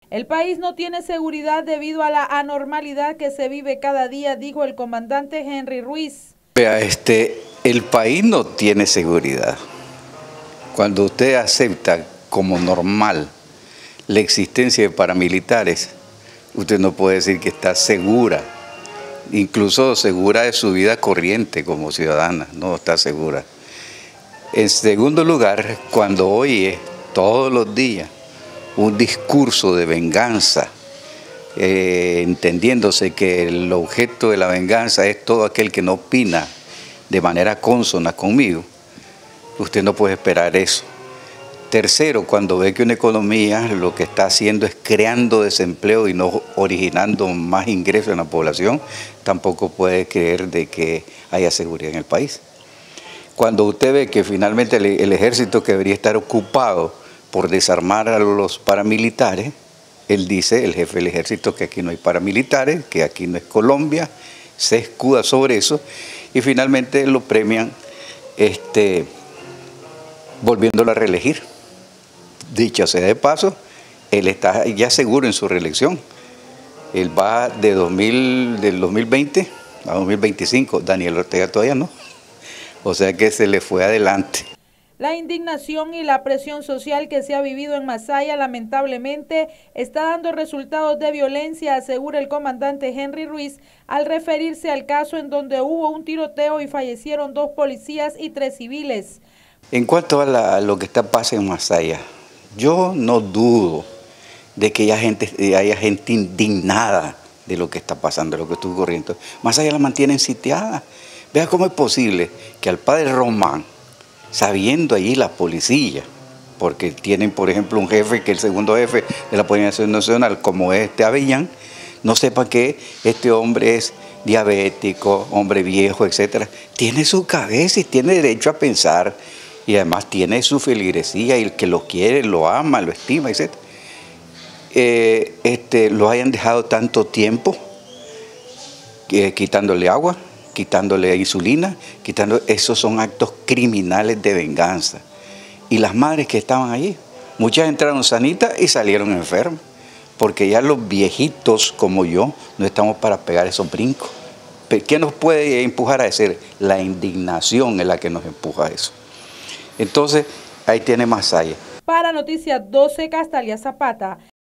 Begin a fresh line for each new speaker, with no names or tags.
El país no tiene seguridad debido a la anormalidad que se vive cada día, dijo el comandante Henry Ruiz.
Vea, el país no tiene seguridad. Cuando usted acepta como normal la existencia de paramilitares, usted no puede decir que está segura, incluso segura de su vida corriente como ciudadana, no está segura. En segundo lugar, cuando oye todos los días un discurso de venganza, entendiéndose que el objeto de la venganza es todo aquel que no opina de manera consona conmigo, usted no puede esperar eso. Tercero, cuando ve que una economía lo que está haciendo es creando desempleo y no originando más ingresos en la población, tampoco puede creer de que haya seguridad en el país. Cuando usted ve que finalmente el ejército que debería estar ocupado por desarmar a los paramilitares, él dice, el jefe del ejército, que aquí no hay paramilitares, que aquí no es Colombia, se escuda sobre eso y finalmente lo premian volviéndolo a reelegir. Dicho sea de paso, él está ya seguro en su reelección. Él va del 2020 a 2025, Daniel Ortega todavía no. O sea que se le fue adelante.
La indignación y la presión social que se ha vivido en Masaya lamentablemente está dando resultados de violencia, asegura el comandante Henry Ruiz al referirse al caso en donde hubo un tiroteo y fallecieron 2 policías y 3 civiles.
En cuanto a lo que pasa en Masaya, yo no dudo de que haya gente indignada de lo que está pasando, de lo que está ocurriendo. Masaya la mantienen sitiada. Vea cómo es posible que al padre Román, sabiendo allí la policía, porque tienen, por ejemplo, un jefe que es el segundo jefe de la Policía Nacional, como Avellán, no sepa que este hombre es diabético, hombre viejo, etcétera. Tiene su cabeza y tiene derecho a pensar, y además tiene su feligresía, y el que lo quiere, lo ama, lo estima, etcétera. Lo hayan dejado tanto tiempo, quitándole agua, quitándole insulina, esos son actos criminales de venganza. Y las madres que estaban allí, muchas entraron sanitas y salieron enfermas, porque ya los viejitos como yo no estamos para pegar esos brincos. ¿Qué nos puede empujar a hacer? La indignación es la que nos empuja a eso. Entonces, ahí tiene Masaya.
Para Noticias 12, Castalia Zapata.